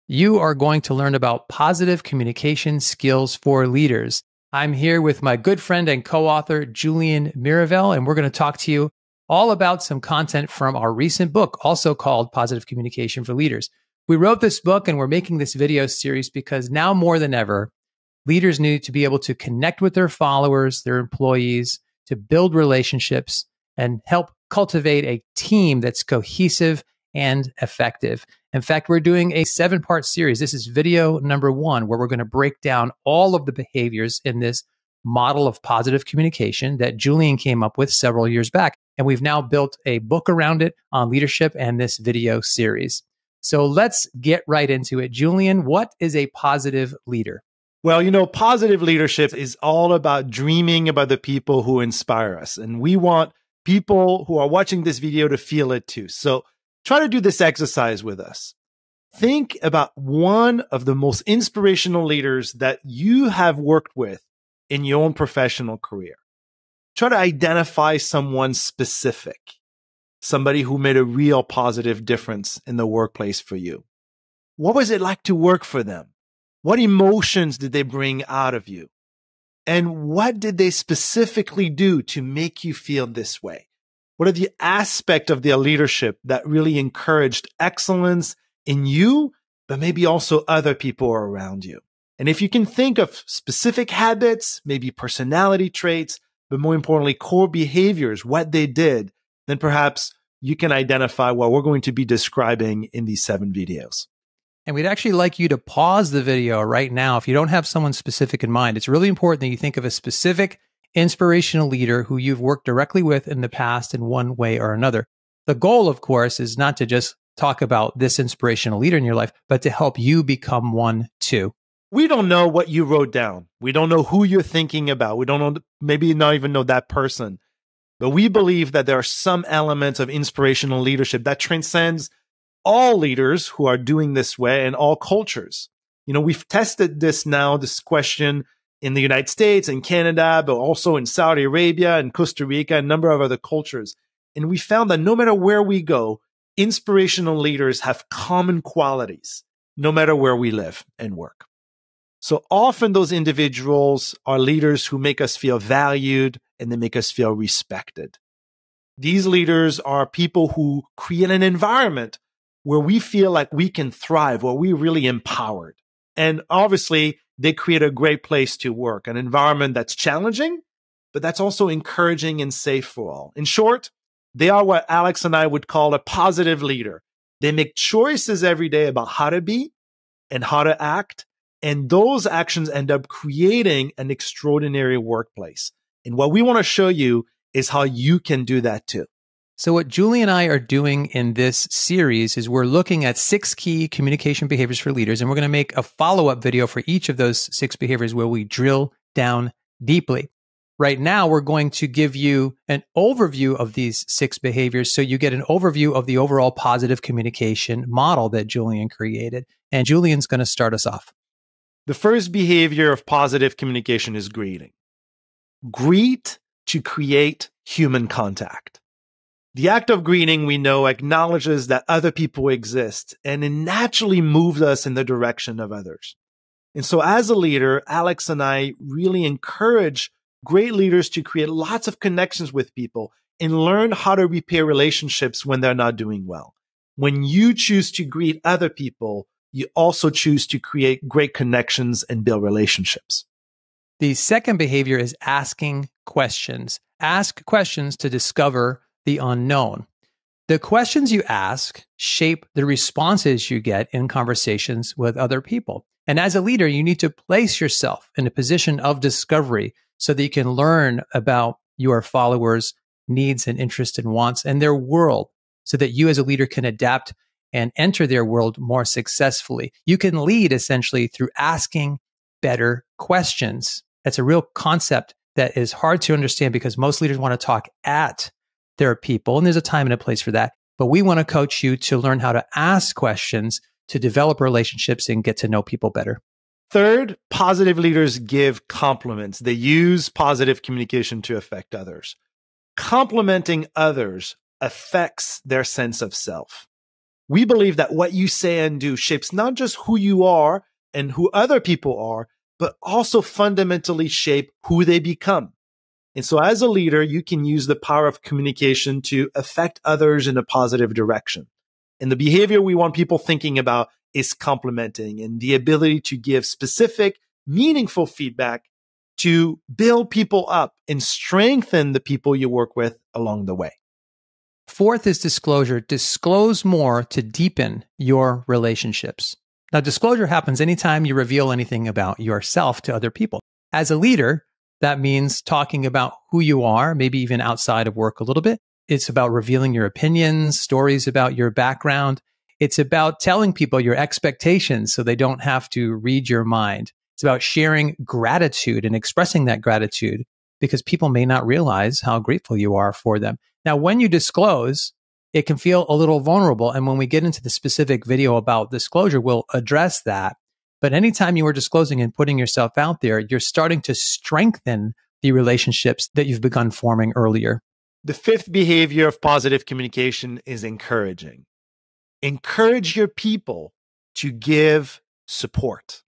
You are going to learn about positive communication skills for leaders. I'm here with my good friend and co-author, Julian Miravel, and we're going to talk to you all about some content from our recent book, also called Positive Communication for Leaders. We wrote this book and we're making this video series because now more than ever, leaders need to be able to connect with their followers, their employees, to build relationships and help cultivate a team that's cohesive and effective. In fact, we're doing a 7-part series. This is video number 1, where we're going to break down all of the behaviors in this model of positive communication that Julian came up with several years back. And we've now built a book around it on leadership and this video series. So let's get right into it. Julian, what is a positive leader? Well, positive leadership is all about dreaming about the people who inspire us. And we want people who are watching this video to feel it too. So try to do this exercise with us. Think about one of the most inspirational leaders that you have worked with in your own professional career. Try to identify someone specific, somebody who made a real positive difference in the workplace for you. What was it like to work for them? What emotions did they bring out of you? And what did they specifically do to make you feel this way? What are the aspects of their leadership that really encouraged excellence in you, but maybe also other people around you? And if you can think of specific habits, maybe personality traits, but more importantly, core behaviors, what they did, then perhaps you can identify what we're going to be describing in these 7 videos. And we'd actually like you to pause the video right now. If you don't have someone specific in mind, it's really important that you think of a specific inspirational leader who you've worked directly with in the past in one way or another. The goal, of course, is not to just talk about this inspirational leader in your life, but to help you become one too. We don't know what you wrote down. We don't know who you're thinking about. We don't know, maybe not even know that person. But we believe that there are some elements of inspirational leadership that transcends all leaders who are doing this way and all cultures. We've tested this question in the United States and Canada, but also in Saudi Arabia and Costa Rica, and a number of other cultures. And we found that no matter where we go, inspirational leaders have common qualities, no matter where we live and work. So often those individuals are leaders who make us feel valued and they make us feel respected. These leaders are people who create an environment where we feel like we can thrive, where we're really empowered. And obviously, they create a great place to work, an environment that's challenging, but that's also encouraging and safe for all. In short, they are what Alex and I would call a positive leader. They make choices every day about how to be and how to act, and those actions end up creating an extraordinary workplace. And what we want to show you is how you can do that too. So what Julie and I are doing in this series is we're looking at 6 key communication behaviors for leaders, and we're going to make a follow-up video for each of those 6 behaviors where we drill down deeply. Right now, we're going to give you an overview of these 6 behaviors so you get an overview of the overall positive communication model that Julian created. And Julian's going to start us off. The first behavior of positive communication is greeting. Greet to create human contact. The act of greeting, we know, acknowledges that other people exist, and it naturally moves us in the direction of others. And so as a leader, Alex and I really encourage great leaders to create lots of connections with people and learn how to repair relationships when they're not doing well. When you choose to greet other people, you also choose to create great connections and build relationships. The second behavior is asking questions. Ask questions to discover the unknown. The questions you ask shape the responses you get in conversations with other people. And as a leader, you need to place yourself in a position of discovery so that you can learn about your followers' needs and interests and wants and their world so that you as a leader can adapt and enter their world more successfully. You can lead essentially through asking better questions. That's a real concept that is hard to understand because most leaders want to talk at their people, and there's a time and a place for that. But we want to coach you to learn how to ask questions, to develop relationships and get to know people better. Third, positive leaders give compliments. They use positive communication to affect others. Complimenting others affects their sense of self. We believe that what you say and do shapes not just who you are and who other people are, but also fundamentally shape who they become. And so as a leader, you can use the power of communication to affect others in a positive direction. And the behavior we want people thinking about is complimenting and the ability to give specific, meaningful feedback to build people up and strengthen the people you work with along the way. Fourth is disclosure. Disclose more to deepen your relationships. Now, disclosure happens anytime you reveal anything about yourself to other people. As a leader, that means talking about who you are, maybe even outside of work a little bit. It's about revealing your opinions, stories about your background. It's about telling people your expectations so they don't have to read your mind. It's about sharing gratitude and expressing that gratitude because people may not realize how grateful you are for them. Now, when you disclose, it can feel a little vulnerable. And when we get into the specific video about disclosure, we'll address that. But anytime you are disclosing and putting yourself out there, you're starting to strengthen the relationships that you've begun forming earlier. The fifth behavior of positive communication is encouraging. Encourage your people to give support.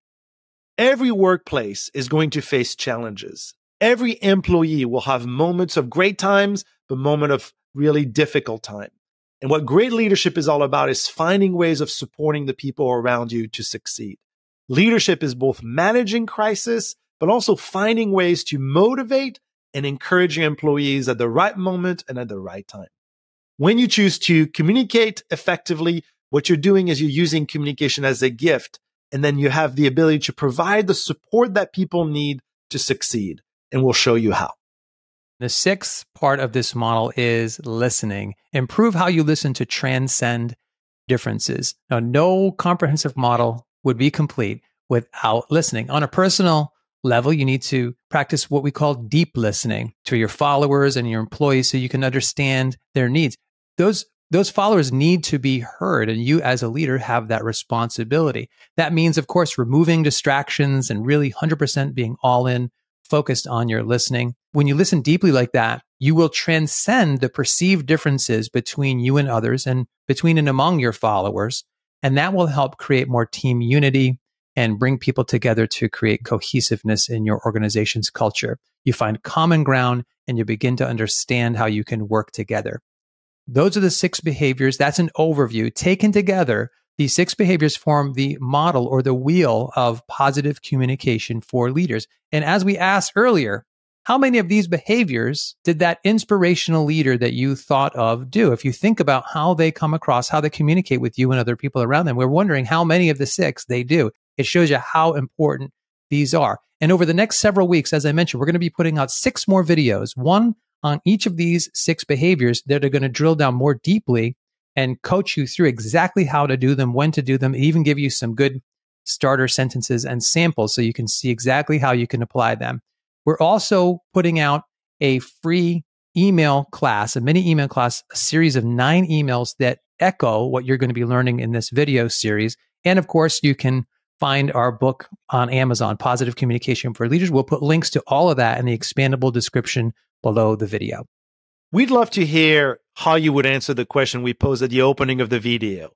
Every workplace is going to face challenges. Every employee will have moments of great times, but moments of really difficult time. And what great leadership is all about is finding ways of supporting the people around you to succeed. Leadership is both managing crisis, but also finding ways to motivate and encourage your employees at the right moment and at the right time. When you choose to communicate effectively, what you're doing is you're using communication as a gift, and then you have the ability to provide the support that people need to succeed. And we'll show you how. The sixth part of this model is listening. Improve how you listen to transcend differences. Now, no comprehensive model would be complete without listening. On a personal level, you need to practice what we call deep listening to your followers and your employees so you can understand their needs. Those followers need to be heard, and you as a leader have that responsibility. That means, of course, removing distractions and really 100% being all in, focused on your listening. When you listen deeply like that, you will transcend the perceived differences between you and others and between and among your followers. And that will help create more team unity and bring people together to create cohesiveness in your organization's culture. You find common ground and you begin to understand how you can work together. Those are the 6 behaviors. That's an overview. Taken together, these 6 behaviors form the model or the wheel of positive communication for leaders. And as we asked earlier, how many of these behaviors did that inspirational leader that you thought of do? If you think about how they come across, how they communicate with you and other people around them, we're wondering how many of the 6 they do. It shows you how important these are. And over the next several weeks, as I mentioned, we're going to be putting out 6 more videos, one on each of these 6 behaviors that are going to drill down more deeply and coach you through exactly how to do them, when to do them, even give you some good starter sentences and samples so you can see exactly how you can apply them. We're also putting out a free email class, a mini email class, a series of 9 emails that echo what you're going to be learning in this video series. And of course, you can find our book on Amazon, Positive Communication for Leaders. We'll put links to all of that in the expandable description below the video. We'd love to hear how you would answer the question we posed at the opening of the video.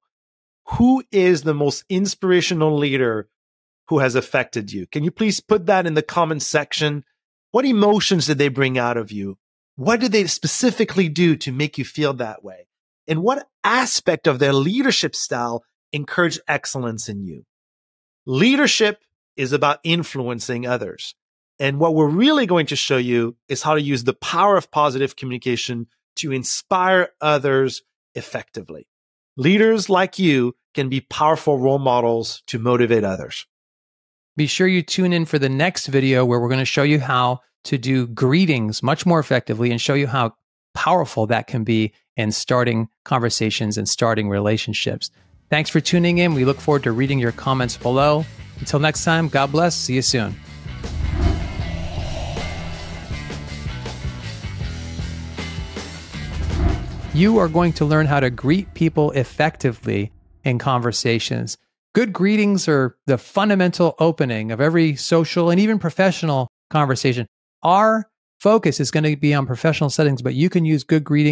Who is the most inspirational leader who has affected you? Can you please put that in the comment section? What emotions did they bring out of you? What did they specifically do to make you feel that way? And what aspect of their leadership style encouraged excellence in you? Leadership is about influencing others. And what we're really going to show you is how to use the power of positive communication to inspire others effectively. Leaders like you can be powerful role models to motivate others. Be sure you tune in for the next video where we're going to show you how to do greetings much more effectively and show you how powerful that can be in starting conversations and starting relationships. Thanks for tuning in. We look forward to reading your comments below. Until next time, God bless. See you soon. You are going to learn how to greet people effectively in conversations. Good greetings are the fundamental opening of every social and even professional conversation. Our focus is going to be on professional settings, but you can use good greetings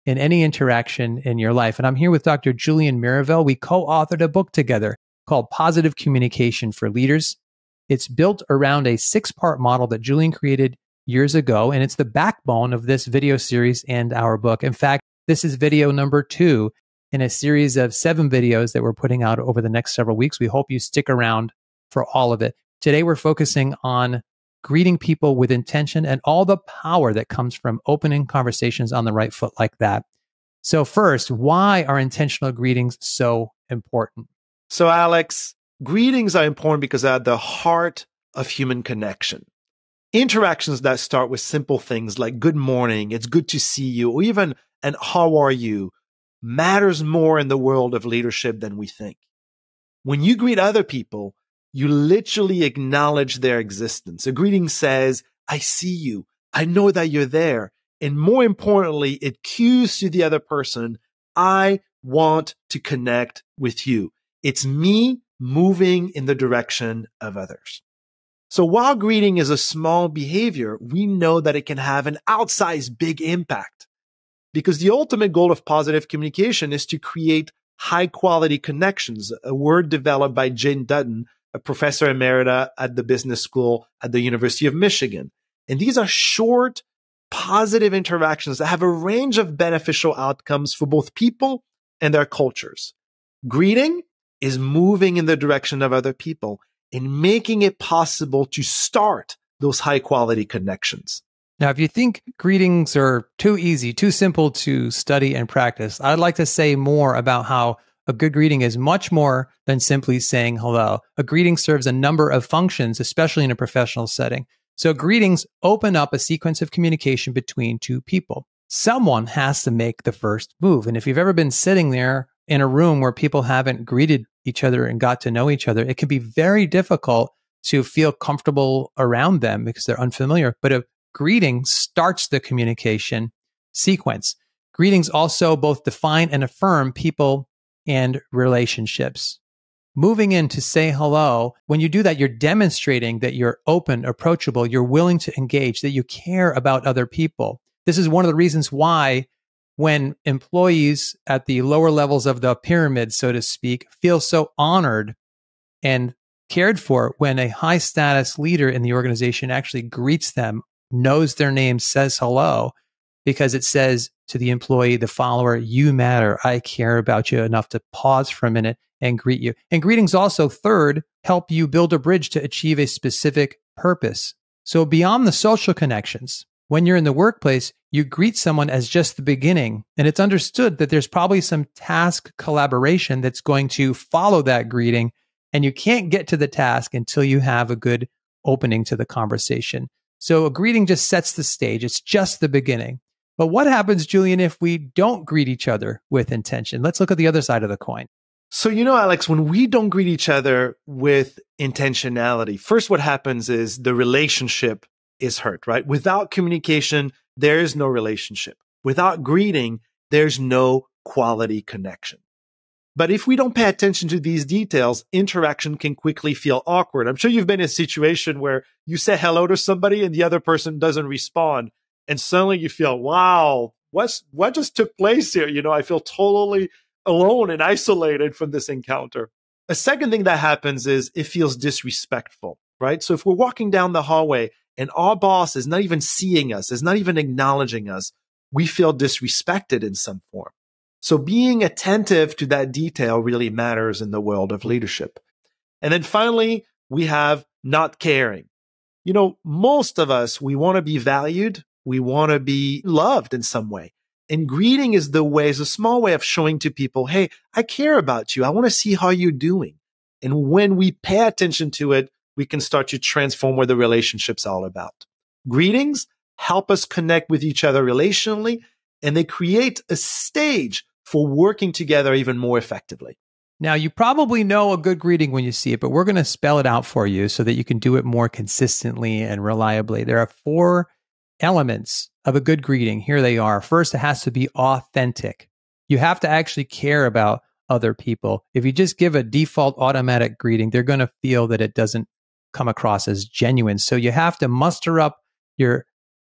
in any interaction in your life. And I'm here with Dr. Julian Miravel. We co-authored a book together called Positive Communication for Leaders. It's built around a 6-part model that Julian created years ago, and it's the backbone of this video series and our book. In fact, this is video number 2 in a series of 7 videos that we're putting out over the next several weeks. We hope you stick around for all of it. Today, we're focusing on greeting people with intention and all the power that comes from opening conversations on the right foot like that. So first, why are intentional greetings so important? So Alex, greetings are important because they're at the heart of human connection. Interactions that start with simple things like good morning, it's good to see you, or even and how are you matters more in the world of leadership than we think. When you greet other people, you literally acknowledge their existence. A greeting says, I see you. I know that you're there. And more importantly, it cues to the other person, I want to connect with you. It's me moving in the direction of others. So while greeting is a small behavior, we know that it can have an outsized big impact because the ultimate goal of positive communication is to create high quality connections, a word developed by Jane Dutton, a professor emerita at the business school at the University of Michigan. And these are short, positive interactions that have a range of beneficial outcomes for both people and their cultures. Greeting is moving in the direction of other people and making it possible to start those high quality connections. Now, if you think greetings are too easy, too simple to study and practice, I'd like to say more about how a good greeting is much more than simply saying hello. A greeting serves a number of functions, especially in a professional setting. So greetings open up a sequence of communication between two people. Someone has to make the first move. And if you've ever been sitting there in a room where people haven't greeted each other and got to know each other, it can be very difficult to feel comfortable around them because they're unfamiliar. But a greeting starts the communication sequence. Greetings also both define and affirm people and relationships. Moving in to say hello, when you do that, you're demonstrating that you're open, approachable, you're willing to engage, that you care about other people. This is one of the reasons why when employees at the lower levels of the pyramid, so to speak, feel so honored and cared for when a high status leader in the organization actually greets them, knows their name, says hello, because it says to the employee, the follower, you matter. I care about you enough to pause for a minute and greet you. And greetings also, third, help you build a bridge to achieve a specific purpose. So beyond the social connections, when you're in the workplace, you greet someone as just the beginning. And it's understood that there's probably some task collaboration that's going to follow that greeting. And you can't get to the task until you have a good opening to the conversation. So a greeting just sets the stage. It's just the beginning. But what happens, Julian, if we don't greet each other with intention? Let's look at the other side of the coin. So, Alex, when we don't greet each other with intentionality, first what happens is the relationship is hurt, right? Without communication, there is no relationship. Without greeting, there's no quality connection. But if we don't pay attention to these details, interaction can quickly feel awkward. I'm sure you've been in a situation where you say hello to somebody and the other person doesn't respond. And suddenly you feel, wow, what just took place here? I feel totally alone and isolated from this encounter. A second thing that happens is it feels disrespectful, right? So if we're walking down the hallway and our boss is not even seeing us, is not even acknowledging us, we feel disrespected in some form. So being attentive to that detail really matters in the world of leadership. And then finally, we have not caring. Most of us, we want to be valued. We want to be loved in some way. And greeting is a small way of showing to people, hey, I care about you. I want to see how you're doing. And when we pay attention to it, we can start to transform what the relationship's all about. Greetings help us connect with each other relationally, and they create a stage for working together even more effectively. Now, you probably know a good greeting when you see it, but we're going to spell it out for you so that you can do it more consistently and reliably. There are 4 elements of a good greeting. Here they are. First, it has to be authentic. You have to actually care about other people. If you just give a default automatic greeting, they're going to feel that it doesn't come across as genuine. So you have to muster up your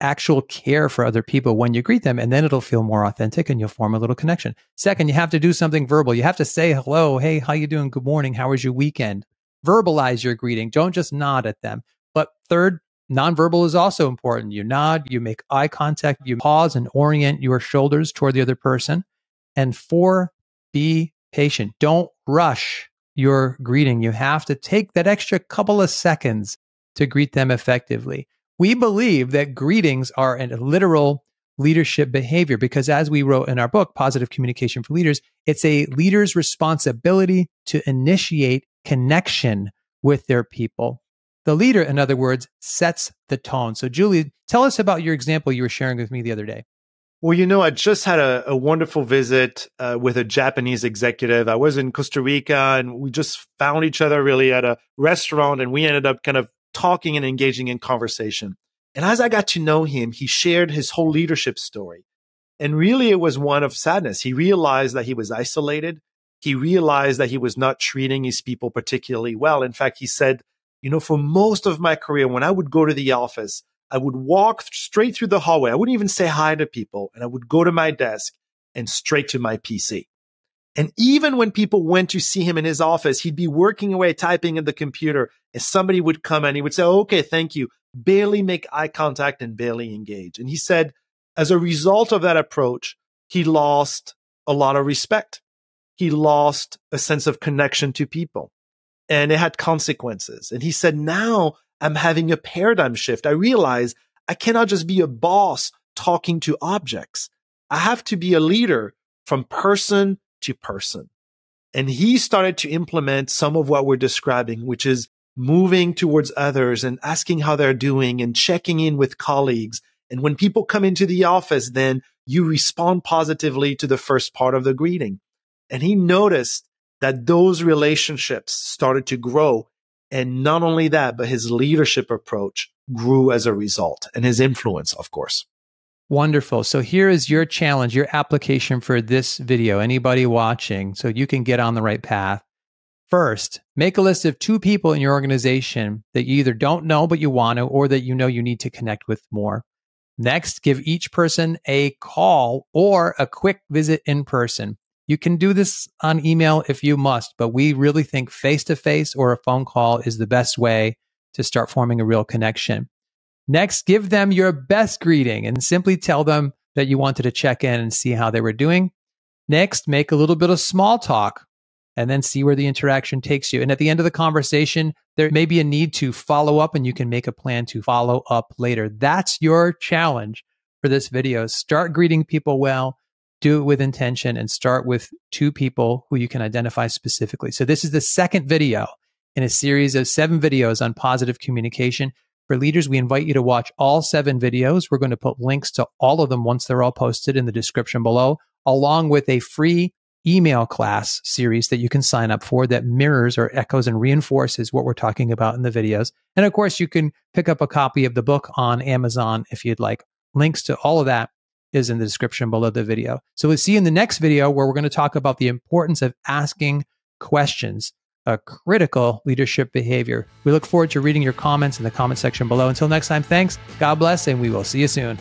actual care for other people when you greet them, and then it'll feel more authentic and you'll form a little connection. Second, you have to do something verbal. You have to say hello. Hey, how you doing? Good morning. How was your weekend? Verbalize your greeting. Don't just nod at them. But third, nonverbal is also important. You nod, you make eye contact, you pause and orient your shoulders toward the other person. And four, be patient. Don't rush your greeting. You have to take that extra couple of seconds to greet them effectively. We believe that greetings are a literal leadership behavior because, as we wrote in our book, Positive Communication for Leaders, it's a leader's responsibility to initiate connection with their people. The leader, in other words, sets the tone. So, Julie, tell us about your example you were sharing with me the other day. Well, I just had a wonderful visit with a Japanese executive. I was in Costa Rica and we just found each other really at a restaurant and we ended up kind of talking and engaging in conversation. And as I got to know him, he shared his whole leadership story. And really, it was one of sadness. He realized that he was isolated. He realized that he was not treating his people particularly well. In fact, he said, for most of my career, when I would go to the office, I would walk straight through the hallway. I wouldn't even say hi to people. And I would go to my desk and straight to my PC. And even when people went to see him in his office, he'd be working away, typing in the computer. And somebody would come and he would say, okay, thank you. Barely make eye contact and barely engage. And he said, as a result of that approach, he lost a lot of respect. He lost a sense of connection to people. And it had consequences. And he said, now I'm having a paradigm shift. I realize I cannot just be a boss talking to objects. I have to be a leader from person to person. And he started to implement some of what we're describing, which is moving towards others and asking how they're doing and checking in with colleagues. And when people come into the office, then you respond positively to the first part of the greeting. And he noticed that those relationships started to grow. And not only that, but his leadership approach grew as a result, and his influence, of course. Wonderful. So here is your challenge, your application for this video, anybody watching, so you can get on the right path. First, make a list of 2 people in your organization that you either don't know, but you want to, or that you know you need to connect with more. Next, give each person a call or a quick visit in person. You can do this on email if you must, but we really think face-to-face or a phone call is the best way to start forming a real connection. Next, give them your best greeting and simply tell them that you wanted to check in and see how they were doing. Next, make a little bit of small talk and then see where the interaction takes you. And at the end of the conversation, there may be a need to follow up and you can make a plan to follow up later. That's your challenge for this video. Start greeting people well, do it with intention, and start with 2 people who you can identify specifically. So this is the second video in a series of 7 videos on positive communication. For leaders, we invite you to watch all 7 videos. We're going to put links to all of them once they're all posted in the description below, along with a free email class series that you can sign up for that mirrors or echoes and reinforces what we're talking about in the videos. And of course, you can pick up a copy of the book on Amazon if you'd like. Links to all of that is in the description below the video. So we'll see you in the next video where we're going to talk about the importance of asking questions, a critical leadership behavior. We look forward to reading your comments in the comment section below. Until next time, thanks, God bless, and we will see you soon.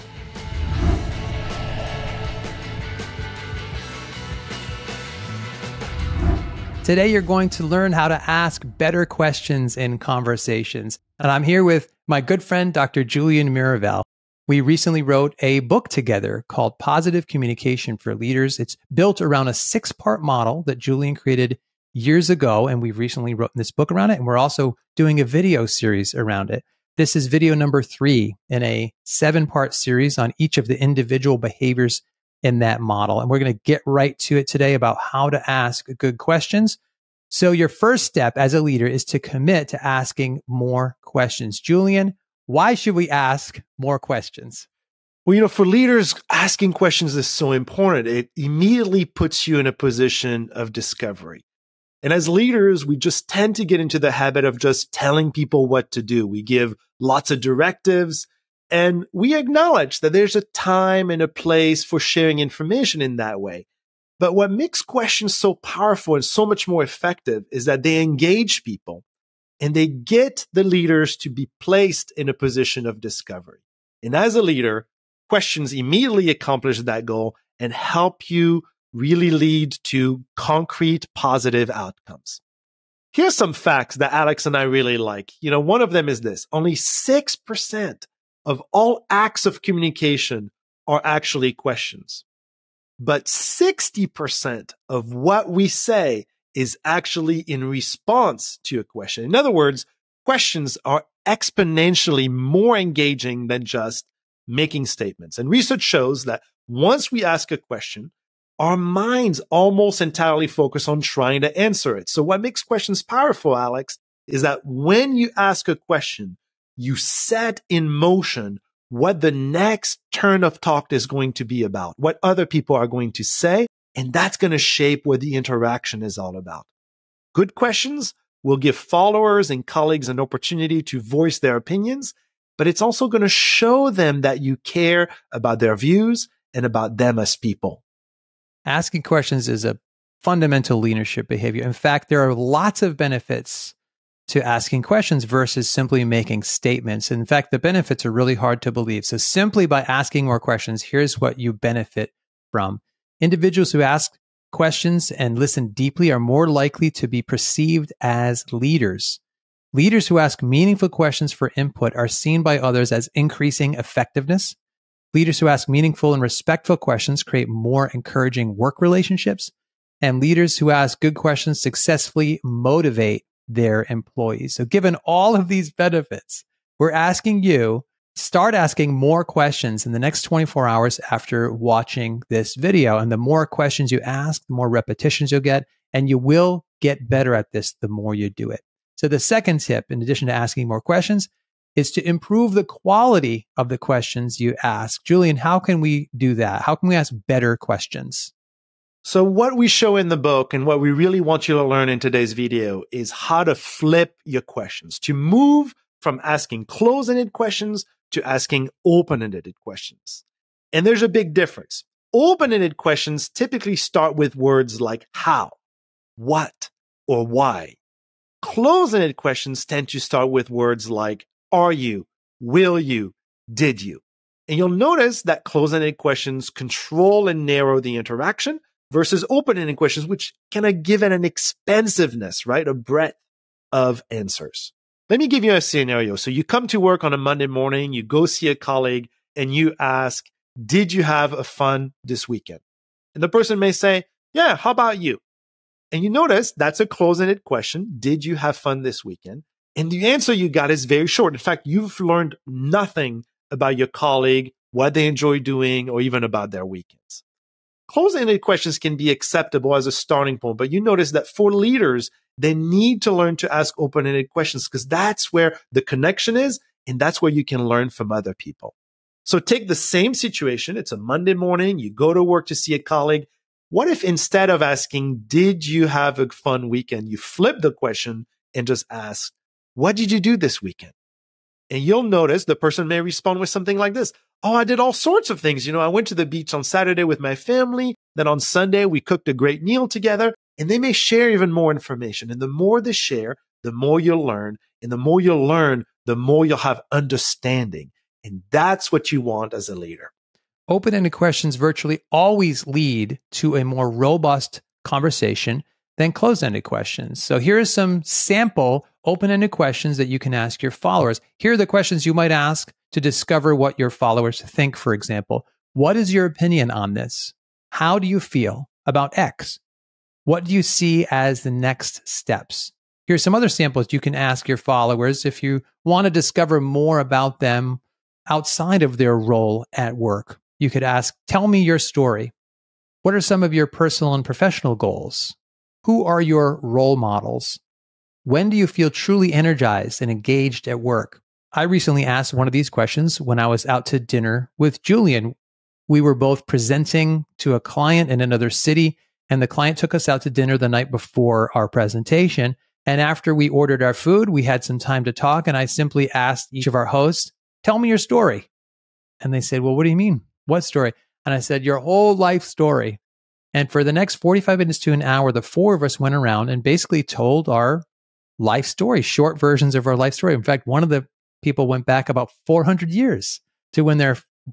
Today, you're going to learn how to ask better questions in conversations. And I'm here with my good friend, Dr. Julian Miravel. We recently wrote a book together called Positive Communication for Leaders. It's built around a 6-part model that Julian created years ago, and we've recently written this book around it, and we're also doing a video series around it. This is video number 3 in a 7-part series on each of the individual behaviors in that model. And we're going to get right to it today about how to ask good questions. So your first step as a leader is to commit to asking more questions. Julian, why should we ask more questions? Well, for leaders, asking questions is so important. It immediately puts you in a position of discovery. And as leaders, we just tend to get into the habit of just telling people what to do. We give lots of directives, and we acknowledge that there's a time and a place for sharing information in that way. But what makes questions so powerful and so much more effective is that they engage people and they get the leaders to be placed in a position of discovery. And as a leader, questions immediately accomplish that goal and help you really lead to concrete positive outcomes. Here's some facts that Alex and I really like. One of them is this: only 6% of all acts of communication are actually questions. But 60% of what we say is actually in response to a question. In other words, questions are exponentially more engaging than just making statements. And research shows that once we ask a question, our minds almost entirely focus on trying to answer it. So what makes questions powerful, Alex, is that when you ask a question, you set in motion what the next turn of talk is going to be about, what other people are going to say, and that's going to shape what the interaction is all about. Good questions will give followers and colleagues an opportunity to voice their opinions, but it's also going to show them that you care about their views and about them as people. Asking questions is a fundamental leadership behavior. In fact, there are lots of benefits to asking questions versus simply making statements. In fact, the benefits are really hard to believe. So simply by asking more questions, here's what you benefit from. Individuals who ask questions and listen deeply are more likely to be perceived as leaders. Leaders who ask meaningful questions for input are seen by others as increasing effectiveness. Leaders who ask meaningful and respectful questions create more encouraging work relationships. And leaders who ask good questions successfully motivate their employees. So given all of these benefits, we're asking you, start asking more questions in the next 24 hours after watching this video. And the more questions you ask, the more repetitions you'll get, and you will get better at this the more you do it. So the second tip, in addition to asking more questions, is to improve the quality of the questions you ask. Julian, how can we do that? How can we ask better questions? So what we show in the book and what we really want you to learn in today's video is how to flip your questions, to move from asking closed-ended questions to asking open-ended questions. And there's a big difference. Open-ended questions typically start with words like how, what, or why. Closed-ended questions tend to start with words like are you, will you, did you. And you'll notice that closed-ended questions control and narrow the interaction versus open-ended questions, which kind of give it an expansiveness, right? A breadth of answers. Let me give you a scenario. So you come to work on a Monday morning, you go see a colleague, and you ask, did you have a fun this weekend? And the person may say, yeah, how about you? And you notice that's a closed-ended question. Did you have fun this weekend? And the answer you got is very short. In fact, you've learned nothing about your colleague, what they enjoy doing, or even about their weekends. Closed-ended questions can be acceptable as a starting point, but you notice that for leaders, they need to learn to ask open-ended questions because that's where the connection is, and that's where you can learn from other people. So take the same situation. It's a Monday morning. You go to work to see a colleague. What if instead of asking, did you have a fun weekend, you flip the question and just ask, what did you do this weekend? And you'll notice the person may respond with something like this. Oh, I did all sorts of things. I went to the beach on Saturday with my family. Then on Sunday, we cooked a great meal together. And they may share even more information. And the more they share, the more you'll learn. And the more you'll learn, the more you'll have understanding. And that's what you want as a leader. Open-ended questions virtually always lead to a more robust conversation than closed-ended questions. So here are some sample open-ended questions that you can ask your followers. Here are the questions you might ask to discover what your followers think, for example. What is your opinion on this? How do you feel about X? What do you see as the next steps? Here's some other samples you can ask your followers if you want to discover more about them outside of their role at work. You could ask, tell me your story. What are some of your personal and professional goals? Who are your role models? When do you feel truly energized and engaged at work? I recently asked one of these questions when I was out to dinner with Julian. We were both presenting to a client in another city, and the client took us out to dinner the night before our presentation. And after we ordered our food, we had some time to talk, and I simply asked each of our hosts, tell me your story. And they said, well, what do you mean? What story? And I said, your whole life story. And for the next 45 minutes to an hour, the four of us went around and basically told our life story, short versions of our life story. In fact, one of the people went back about 400 years to when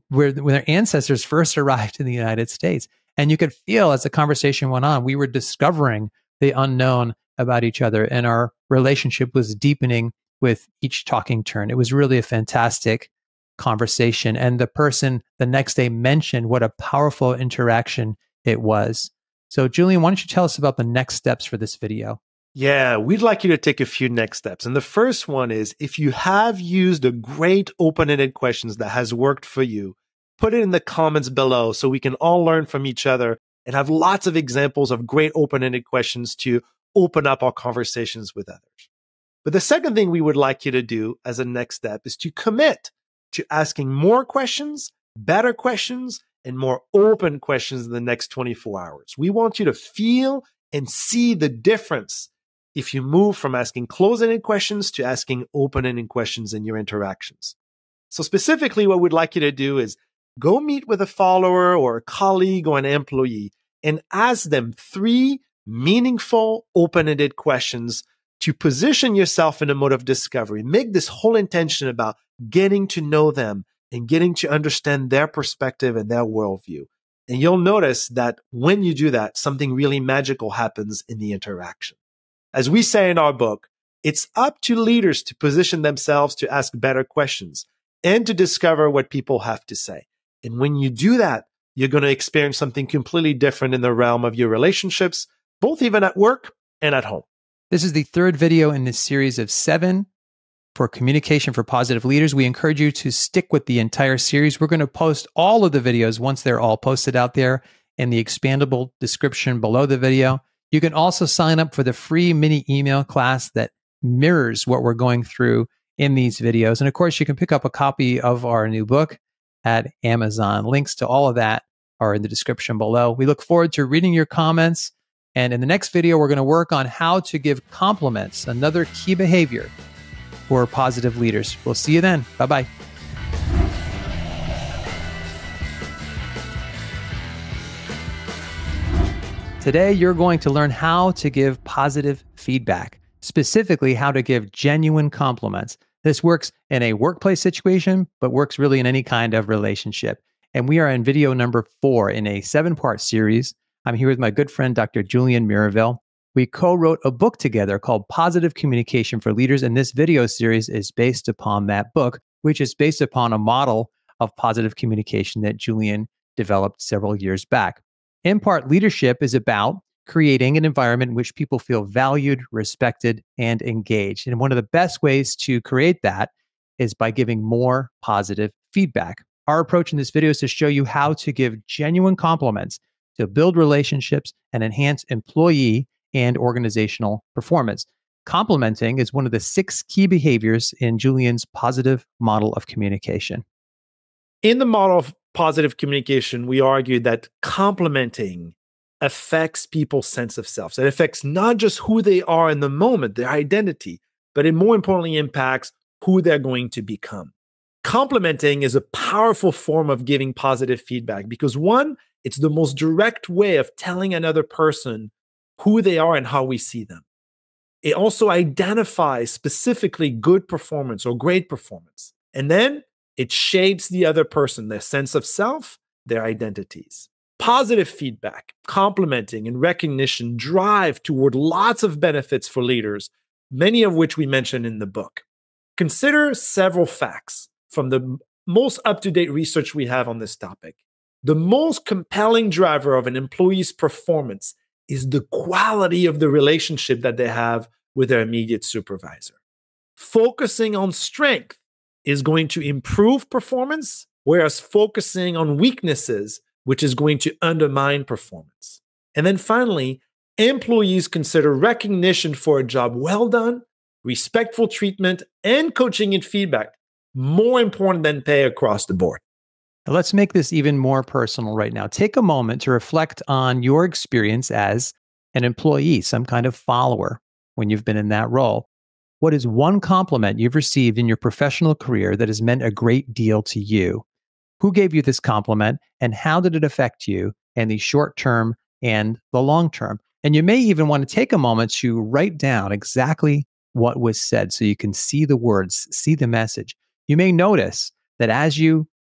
their ancestors first arrived in the United States. And you could feel as the conversation went on, we were discovering the unknown about each other, and our relationship was deepening with each talking turn. It was really a fantastic conversation. And the person the next day mentioned what a powerful interaction it was. So, Julian, why don't you tell us about the next steps for this video? Yeah, we'd like you to take a few next steps. And the first one is, if you have used a great open-ended questions that has worked for you, put it in the comments below so we can all learn from each other and have lots of examples of great open-ended questions to open up our conversations with others. But the second thing we would like you to do as a next step is to commit to asking more questions, better questions, and more open questions in the next 24 hours. We want you to feel and see the difference if you move from asking closed-ended questions to asking open-ended questions in your interactions. So specifically, what we'd like you to do is go meet with a follower or a colleague or an employee and ask them 3 meaningful, open-ended questions to position yourself in a mode of discovery. Make this whole intention about getting to know them and getting to understand their perspective and their worldview. And you'll notice that when you do that, something really magical happens in the interaction. As we say in our book, it's up to leaders to position themselves to ask better questions and to discover what people have to say. And when you do that, you're going to experience something completely different in the realm of your relationships, both even at work and at home. This is the third video in this series of 7 for communication for positive leaders. We encourage you to stick with the entire series. We're going to post all of the videos once they're all posted out there in the expandable description below the video. You can also sign up for the free mini email class that mirrors what we're going through in these videos. And of course, you can pick up a copy of our new book at Amazon. Links to all of that are in the description below. We look forward to reading your comments. And in the next video, we're going to work on how to give compliments, another key behavior for positive leaders. We'll see you then. Bye-bye. Today, you're going to learn how to give positive feedback, specifically how to give genuine compliments. This works in a workplace situation, but works really in any kind of relationship. And we are in video number 4 in a 7-part series. I'm here with my good friend, Dr. Julian Miravel. We co-wrote a book together called Positive Communication for Leaders, and this video series is based upon that book, which is based upon a model of positive communication that Julian developed several years back. In part, leadership is about creating an environment in which people feel valued, respected, and engaged. And one of the best ways to create that is by giving more positive feedback. Our approach in this video is to show you how to give genuine compliments to build relationships and enhance employee and organizational performance. Complimenting is one of the 6 key behaviors in Julian's positive model of communication. In the model of positive communication, we argue that complimenting affects people's sense of self. So it affects not just who they are in the moment, their identity, but it more importantly impacts who they're going to become. Complimenting is a powerful form of giving positive feedback because, one, it's the most direct way of telling another person who they are and how we see them. It also identifies specifically good performance or great performance. And then it shapes the other person, their sense of self, their identities. Positive feedback, complimenting, and recognition drive toward lots of benefits for leaders, many of which we mention in the book. Consider several facts from the most up-to-date research we have on this topic. The most compelling driver of an employee's performance is the quality of the relationship that they have with their immediate supervisor. Focusing on strength is going to improve performance, whereas focusing on weaknesses, which is going to undermine performance. And then finally, employees consider recognition for a job well done, respectful treatment, and coaching and feedback more important than pay across the board. Let's make this even more personal right now. Take a moment to reflect on your experience as an employee, some kind of follower when you've been in that role. What is one compliment you've received in your professional career that has meant a great deal to you? Who gave you this compliment and how did it affect you in the short term and the long term? And you may even want to take a moment to write down exactly what was said so you can see the words, see the message. You may notice that as you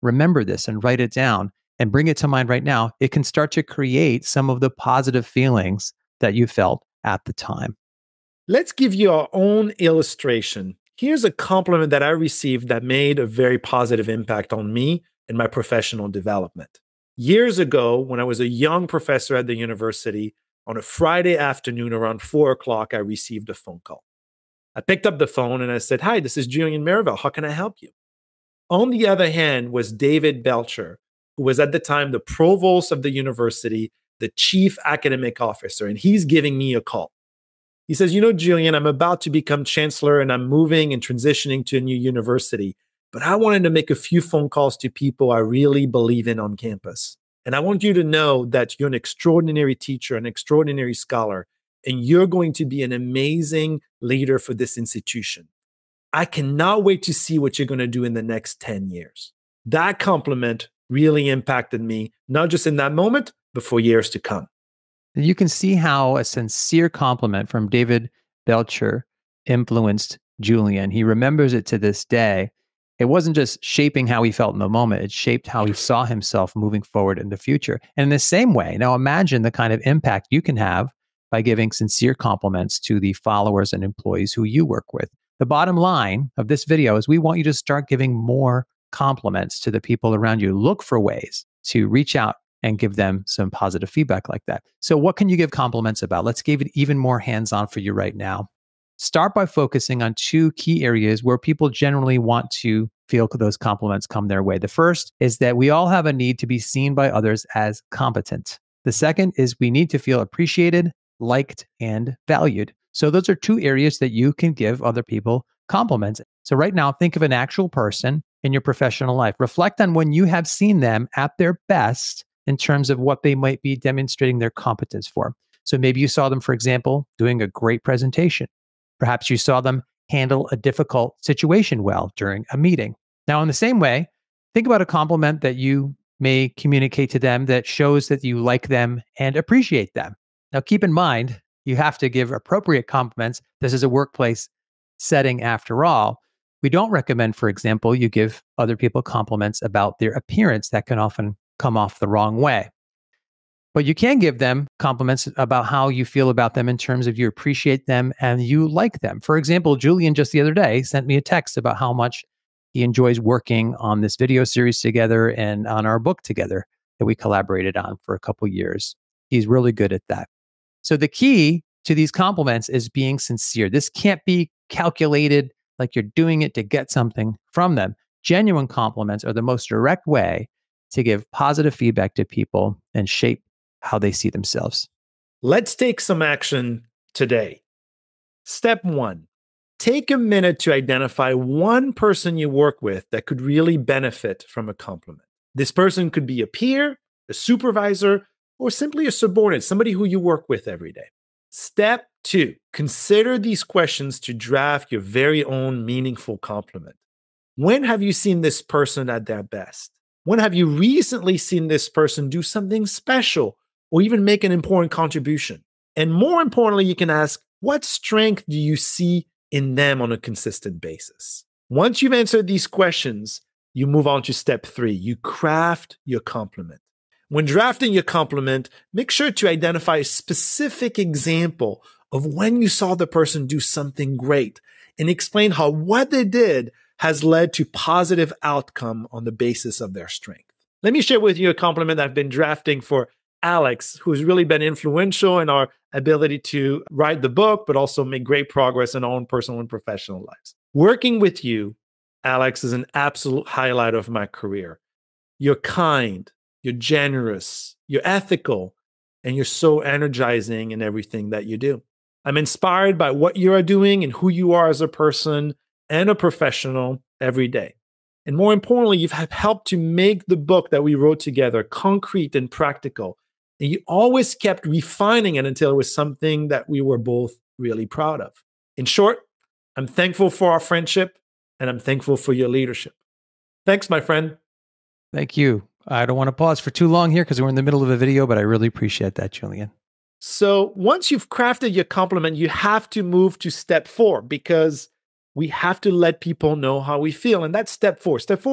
remember this and write it down and bring it to mind right now, it can start to create some of the positive feelings that you felt at the time. Let's give you our own illustration. Here's a compliment that I received that made a very positive impact on me and my professional development. Years ago, when I was a young professor at the university, on a Friday afternoon around 4 o'clock, I received a phone call. I picked up the phone and I said, "Hi, this is Julian Miravel. How can I help you?" On the other hand was David Belcher, who was at the time the provost of the university, the chief academic officer, and he's giving me a call. He says, Julian, I'm about to become chancellor and I'm moving and transitioning to a new university, but I wanted to make a few phone calls to people I really believe in on campus. And I want you to know that you're an extraordinary teacher, an extraordinary scholar, and you're going to be an amazing leader for this institution. I cannot wait to see what you're going to do in the next 10 years. That compliment really impacted me, not just in that moment, but for years to come. You can see how a sincere compliment from David Belcher influenced Julian. He remembers it to this day. It wasn't just shaping how he felt in the moment, it shaped how he saw himself moving forward in the future. And in the same way, now imagine the kind of impact you can have by giving sincere compliments to the followers and employees who you work with. The bottom line of this video is we want you to start giving more compliments to the people around you. Look for ways to reach out and give them some positive feedback like that. So what can you give compliments about? Let's give it even more hands-on for you right now. Start by focusing on two key areas where people generally want to feel those compliments come their way. The first is that we all have a need to be seen by others as competent. The second is we need to feel appreciated, liked, and valued. So those are two areas that you can give other people compliments. So right now, think of an actual person in your professional life. Reflect on when you have seen them at their best in terms of what they might be demonstrating their competence for. So maybe you saw them, for example, doing a great presentation. Perhaps you saw them handle a difficult situation well during a meeting. Now, in the same way, think about a compliment that you may communicate to them that shows that you like them and appreciate them. Now, keep in mind, you have to give appropriate compliments. This is a workplace setting after all. We don't recommend, for example, you give other people compliments about their appearance. That can often come off the wrong way. But you can give them compliments about how you feel about them in terms of you appreciate them and you like them. For example, Julian just the other day sent me a text about how much he enjoys working on this video series together and on our book together that we collaborated on for a couple years. He's really good at that. So the key to these compliments is being sincere. This can't be calculated like you're doing it to get something from them. Genuine compliments are the most direct way to give positive feedback to people and shape how they see themselves. Let's take some action today. Step 1, take a minute to identify one person you work with that could really benefit from a compliment. This person could be a peer, a supervisor, or simply a subordinate, somebody who you work with every day. Step 2, consider these questions to draft your very own meaningful compliment. When have you seen this person at their best? When have you recently seen this person do something special or even make an important contribution? And more importantly, you can ask, what strength do you see in them on a consistent basis? Once you've answered these questions, you move on to step 3. You craft your compliment. When drafting your compliment, make sure to identify a specific example of when you saw the person do something great and explain how what they did has led to positive outcome on the basis of their strength. Let me share with you a compliment I've been drafting for Alex, who's really been influential in our ability to write the book, but also make great progress in our own personal and professional lives. Working with you, Alex, is an absolute highlight of my career. You're kind, you're generous, you're ethical, and you're so energizing in everything that you do. I'm inspired by what you are doing and who you are as a person and a professional every day. And more importantly, you've helped to make the book that we wrote together concrete and practical. And you always kept refining it until it was something that we were both really proud of. In short, I'm thankful for our friendship and I'm thankful for your leadership. Thanks, my friend. Thank you. I don't want to pause for too long here because we're in the middle of a video, but I really appreciate that, Julian. So once you've crafted your compliment, you have to move to step 4 because we have to let people know how we feel. And that's step 4. Step 4 is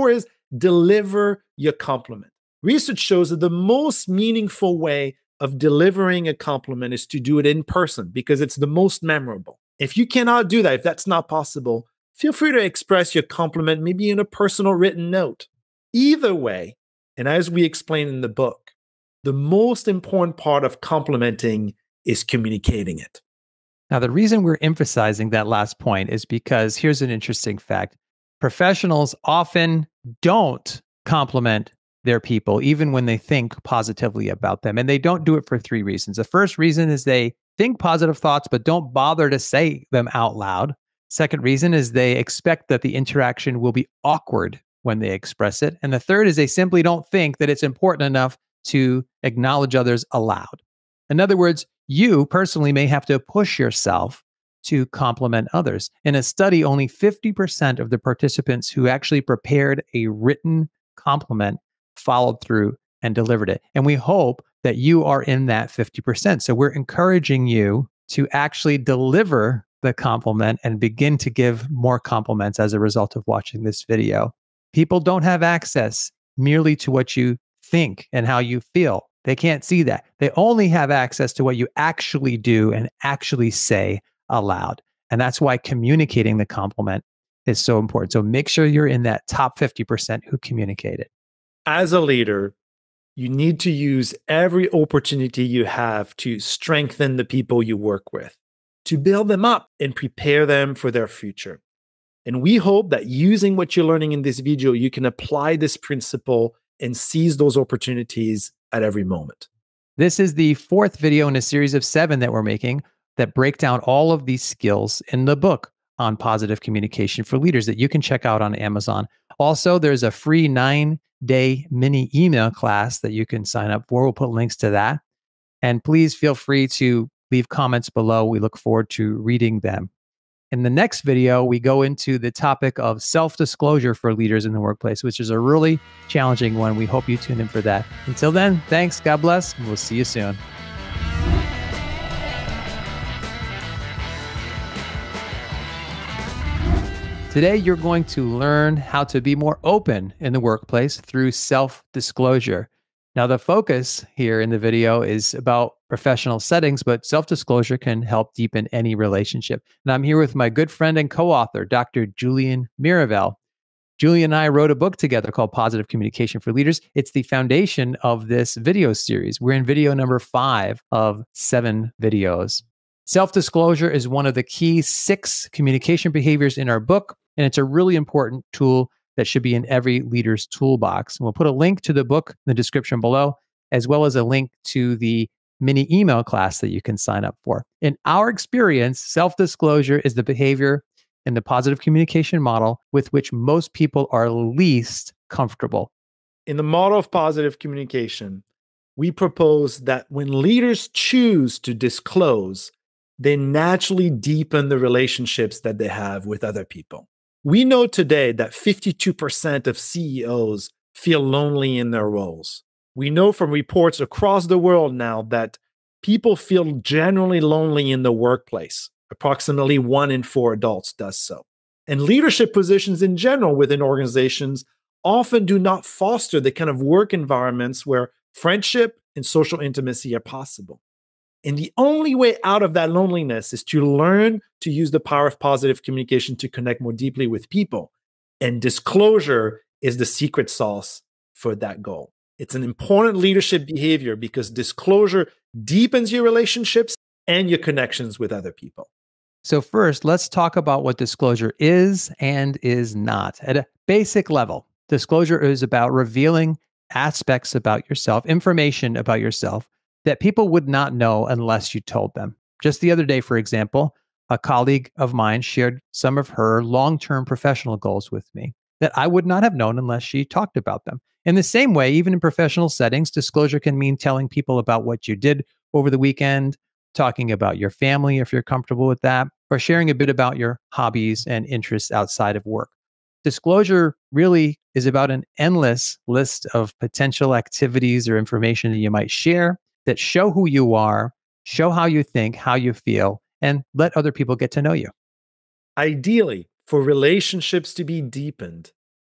deliver your compliment. Research shows that the most meaningful way of delivering a compliment is to do it in person because it's the most memorable. If you cannot do that, if that's not possible, feel free to express your compliment maybe in a personal written note. Either way, and as we explain in the book, the most important part of complimenting is communicating it. Now, the reason we're emphasizing that last point is because here's an interesting fact. Professionals often don't compliment their people, even when they think positively about them. And they don't do it for three reasons. The first reason is they think positive thoughts, but don't bother to say them out loud. Second reason is they expect that the interaction will be awkward when they express it. And the third is they simply don't think that it's important enough to acknowledge others aloud. In other words, you personally may have to push yourself to compliment others. In a study, only 50% of the participants who actually prepared a written compliment followed through and delivered it. And we hope that you are in that 50%. So we're encouraging you to actually deliver the compliment and begin to give more compliments as a result of watching this video. People don't have access merely to what you think and how you feel. They can't see that. They only have access to what you actually do and actually say aloud. And that's why communicating the compliment is so important. So make sure you're in that top 50% who communicate it. As a leader, you need to use every opportunity you have to strengthen the people you work with, to build them up and prepare them for their future. And we hope that using what you're learning in this video, you can apply this principle and seize those opportunities at every moment. This is the fourth video in a series of 7 that we're making that break down all of these skills in the book on positive communication for leaders that you can check out on Amazon. Also, there's a free 9-day mini email class that you can sign up for. We'll put links to that. And please feel free to leave comments below. We look forward to reading them. In the next video, we go into the topic of self-disclosure for leaders in the workplace, which is a really challenging one. We hope you tune in for that. Until then, thanks, God bless, and we'll see you soon. Today, you're going to learn how to be more open in the workplace through self-disclosure. Now, the focus here in the video is about professional settings, but self-disclosure can help deepen any relationship. And I'm here with my good friend and co-author, Dr. Julian Miravel. Julian and I wrote a book together called Positive Communication for Leaders. It's the foundation of this video series. We're in video number 5 of 7 videos. Self-disclosure is one of the key 6 communication behaviors in our book, and it's a really important tool that should be in every leader's toolbox. And we'll put a link to the book in the description below, as well as a link to the mini email class that you can sign up for. In our experience, self-disclosure is the behavior in the positive communication model with which most people are least comfortable. In the model of positive communication, we propose that when leaders choose to disclose, they naturally deepen the relationships that they have with other people. We know today that 52% of CEOs feel lonely in their roles. We know from reports across the world now that people feel generally lonely in the workplace. Approximately 1 in 4 adults does so. And leadership positions in general within organizations often do not foster the kind of work environments where friendship and social intimacy are possible. And the only way out of that loneliness is to learn to use the power of positive communication to connect more deeply with people. And disclosure is the secret sauce for that goal. It's an important leadership behavior because disclosure deepens your relationships and your connections with other people. So first, let's talk about what disclosure is and is not. At a basic level, disclosure is about revealing aspects about yourself, information about yourself that people would not know unless you told them. Just the other day, for example, a colleague of mine shared some of her long-term professional goals with me that I would not have known unless she talked about them. In the same way, even in professional settings, disclosure can mean telling people about what you did over the weekend, talking about your family if you're comfortable with that, or sharing a bit about your hobbies and interests outside of work. Disclosure really is about an endless list of potential activities or information that you might share that show who you are, show how you think, how you feel, and let other people get to know you. Ideally, for relationships to be deepened,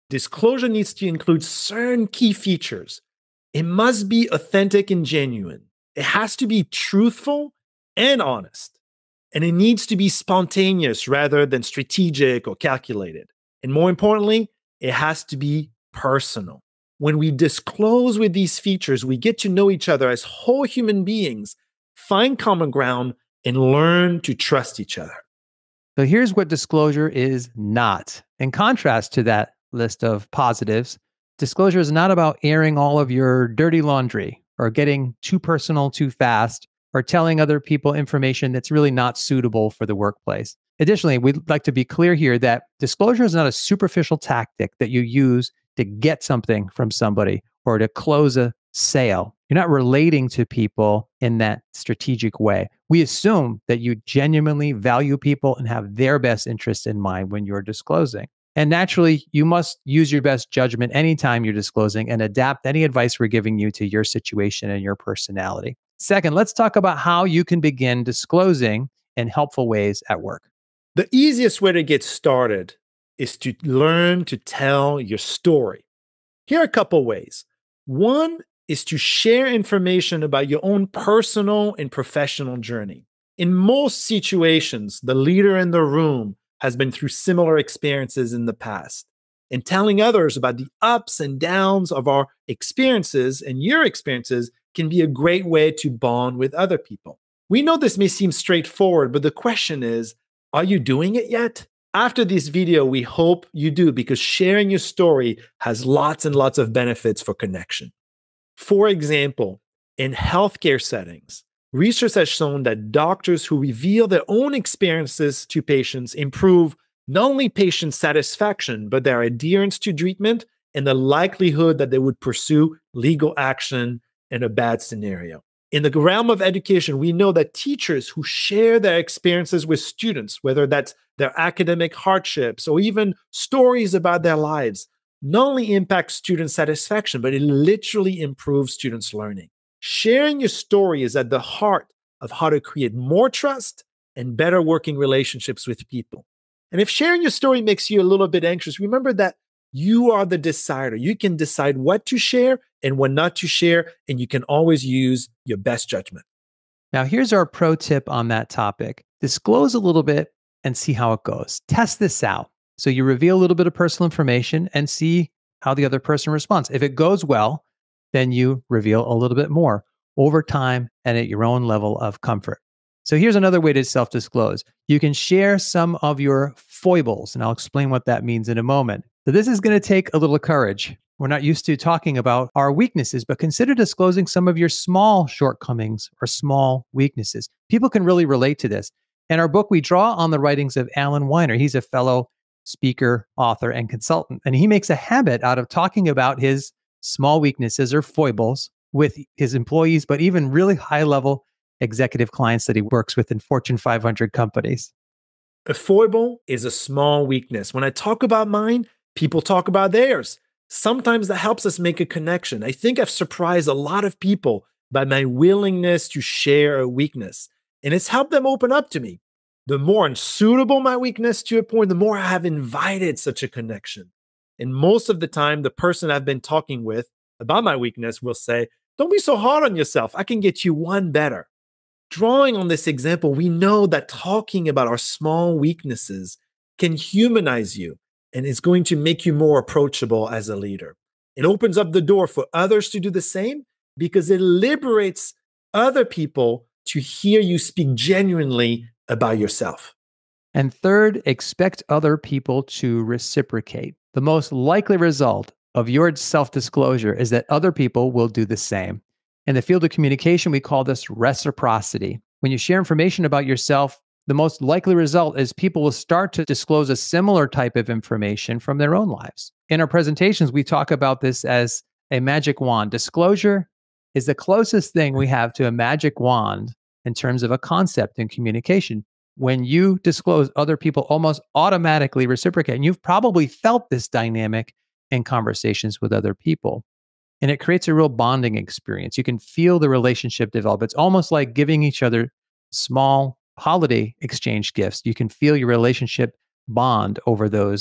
Disclosure needs to include certain key features. It must be authentic and genuine. It has to be truthful and honest. And it needs to be spontaneous rather than strategic or calculated. And more importantly, it has to be personal. When we disclose with these features, we get to know each other as whole human beings, find common ground, and learn to trust each other. So here's what disclosure is not. In contrast to that list of positives, disclosure is not about airing all of your dirty laundry or getting too personal too fast or telling other people information that's really not suitable for the workplace. Additionally, we'd like to be clear here that disclosure is not a superficial tactic that you use to get something from somebody or to close a sale. You're not relating to people in that strategic way. We assume that you genuinely value people and have their best interest in mind when you're disclosing. And naturally, you must use your best judgment anytime you're disclosing and adapt any advice we're giving you to your situation and your personality. Second, let's talk about how you can begin disclosing in helpful ways at work. The easiest way to get started is to learn to tell your story. Here are a couple ways. One is to share information about your own personal and professional journey. In most situations, the leader in the room has been through similar experiences in the past. And telling others about the ups and downs of our experiences and your experiences can be a great way to bond with other people. We know this may seem straightforward, but the question is, are you doing it yet? After this video, we hope you do, because sharing your story has lots and lots of benefits for connection. For example, in healthcare settings, research has shown that doctors who reveal their own experiences to patients improve not only patient satisfaction, but their adherence to treatment and the likelihood that they would pursue legal action in a bad scenario. In the realm of education, we know that teachers who share their experiences with students, whether that's their academic hardships or even stories about their lives, not only impacts student satisfaction, but it literally improves students' learning. Sharing your story is at the heart of how to create more trust and better working relationships with people. And if sharing your story makes you a little bit anxious, remember that you are the decider. You can decide what to share and what not to share, and you can always use your best judgment. Now, here's our pro tip on that topic. Disclose a little bit and see how it goes. Test this out. So you reveal a little bit of personal information and see how the other person responds. If it goes well, then you reveal a little bit more over time and at your own level of comfort. So here's another way to self-disclose. You can share some of your foibles, and I'll explain what that means in a moment. So this is going to take a little courage. We're not used to talking about our weaknesses, but consider disclosing some of your small shortcomings or small weaknesses. People can really relate to this. In our book, we draw on the writings of Alan Weiner. He's a fellow speaker, author, and consultant, and he makes a habit out of talking about his small weaknesses or foibles with his employees, but even really high-level executive clients that he works with in Fortune 500 companies. A foible is a small weakness. When I talk about mine, people talk about theirs. Sometimes that helps us make a connection. I think I've surprised a lot of people by my willingness to share a weakness, and it's helped them open up to me. The more unsuitable my weakness to a point, the more I have invited such a connection. And most of the time, the person I've been talking with about my weakness will say, "Don't be so hard on yourself. I can get you one better." Drawing on this example, we know that talking about our small weaknesses can humanize you, and it's going to make you more approachable as a leader. It opens up the door for others to do the same because it liberates other people to hear you speak genuinely about yourself. And third, expect other people to reciprocate. The most likely result of your self-disclosure is that other people will do the same. In the field of communication, we call this reciprocity. When you share information about yourself, the most likely result is people will start to disclose a similar type of information from their own lives. In our presentations, we talk about this as a magic wand. Disclosure is the closest thing we have to a magic wand in terms of a concept in communication. When you disclose, other people almost automatically reciprocate. And you've probably felt this dynamic in conversations with other people. And it creates a real bonding experience. You can feel the relationship develop. It's almost like giving each other small holiday exchange gifts. You can feel your relationship bond over those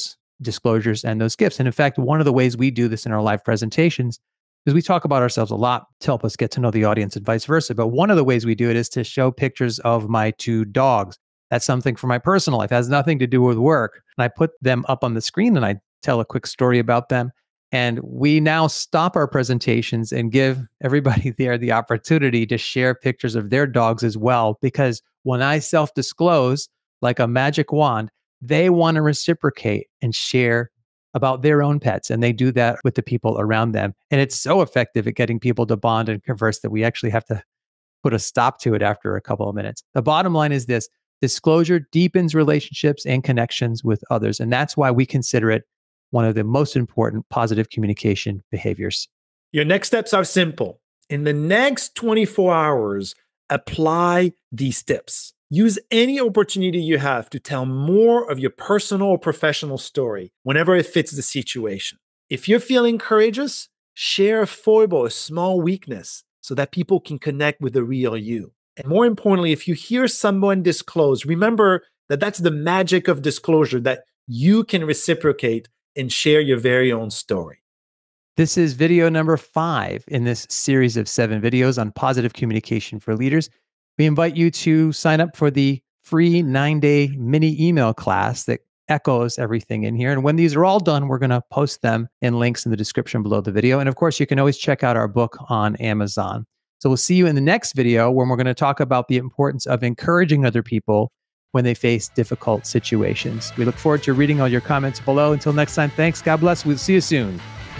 disclosures and those gifts. And in fact, one of the ways we do this in our live presentations is we talk about ourselves a lot to help us get to know the audience and vice versa. But one of the ways we do it is to show pictures of my two dogs. That's something for my personal life. It has nothing to do with work. And I put them up on the screen and I tell a quick story about them. And we now stop our presentations and give everybody there the opportunity to share pictures of their dogs as well. Because when I self-disclose like a magic wand, they want to reciprocate and share about their own pets. And they do that with the people around them. And it's so effective at getting people to bond and converse that we actually have to put a stop to it after a couple of minutes. The bottom line is this: disclosure deepens relationships and connections with others. And that's why we consider it one of the most important positive communication behaviors. Your next steps are simple. In the next 24 hours, apply these tips. Use any opportunity you have to tell more of your personal or professional story whenever it fits the situation. If you're feeling courageous, share a foible, a small weakness, so that people can connect with the real you. And more importantly, if you hear someone disclose, remember that that's the magic of disclosure, that you can reciprocate and share your very own story. This is video number 5 in this series of 7 videos on positive communication for leaders. We invite you to sign up for the free 9-day mini email class that echoes everything in here. And when these are all done, we're going to post them in links in the description below the video. And of course, you can always check out our book on Amazon. So we'll see you in the next video when we're going to talk about the importance of encouraging other people when they face difficult situations. We look forward to reading all your comments below. Until next time, thanks. God bless. We'll see you soon.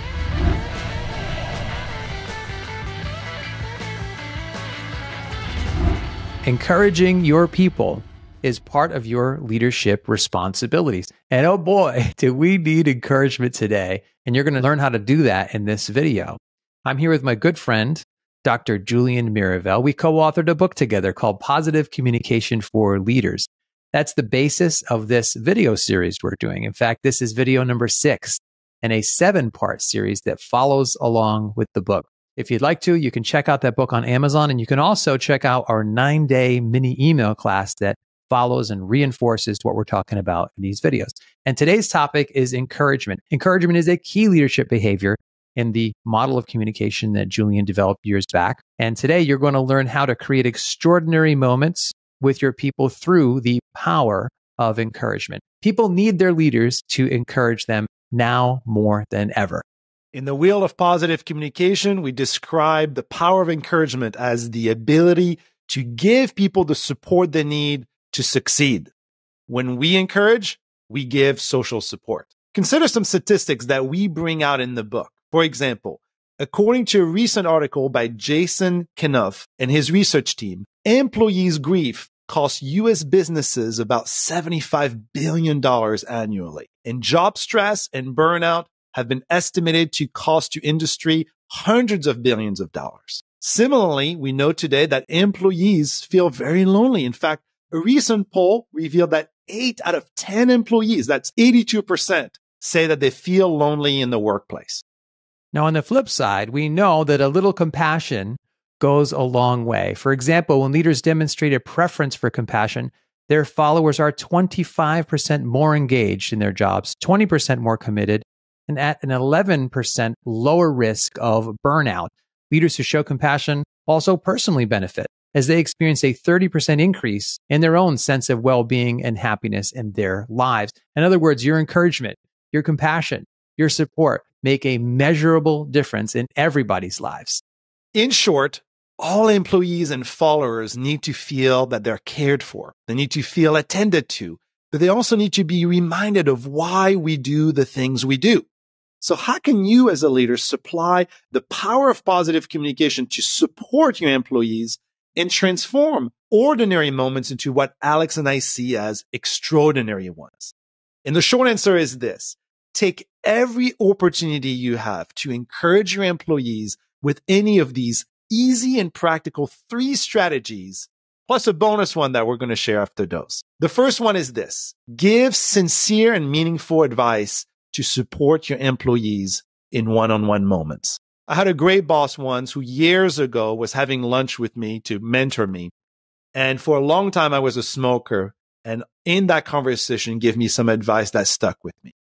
Encouraging your people is part of your leadership responsibilities. And oh boy, do we need encouragement today. And you're going to learn how to do that in this video. I'm here with my good friend, Dr. Julian Miravel. We co-authored a book together called Positive Communication for Leaders. That's the basis of this video series we're doing. In fact, this is video number 6 in a 7-part series that follows along with the book. If you'd like to, you can check out that book on Amazon, and you can also check out our 9-day mini email class that follows and reinforces what we're talking about in these videos. And today's topic is encouragement. Encouragement is a key leadership behavior in the model of communication that Julian developed years back. And today you're going to learn how to create extraordinary moments with your people through the power of encouragement. People need their leaders to encourage them now more than ever. In the Wheel of Positive Communication, we describe the power of encouragement as the ability to give people the support they need to succeed. When we encourage, we give social support. Consider some statistics that we bring out in the book. For example, according to a recent article by Jason Kenoff and his research team, employees' grief costs U.S. businesses about $75 billion annually. And job stress and burnout have been estimated to cost to industry hundreds of billions of dollars. Similarly, we know today that employees feel very lonely. In fact, a recent poll revealed that 8 out of 10 employees, that's 82%, say that they feel lonely in the workplace. Now, on the flip side, we know that a little compassion goes a long way. For example, when leaders demonstrate a preference for compassion, their followers are 25% more engaged in their jobs, 20% more committed, and at an 11% lower risk of burnout. Leaders who show compassion also personally benefit, as they experience a 30% increase in their own sense of well-being and happiness in their lives. In other words, your encouragement, your compassion, your support make a measurable difference in everybody's lives. In short, all employees and followers need to feel that they're cared for. They need to feel attended to, but they also need to be reminded of why we do the things we do. So how can you as a leader supply the power of positive communication to support your employees and transform ordinary moments into what Alex and I see as extraordinary ones? And the short answer is this: take every opportunity you have to encourage your employees with any of these easy and practical 3 strategies, plus a bonus one that we're going to share after those. The first one is this: give sincere and meaningful advice to support your employees in one-on-one moments. I had a great boss once who years ago was having lunch with me to mentor me. And for a long time, I was a smoker. And in that conversation, gave me some advice that stuck with me.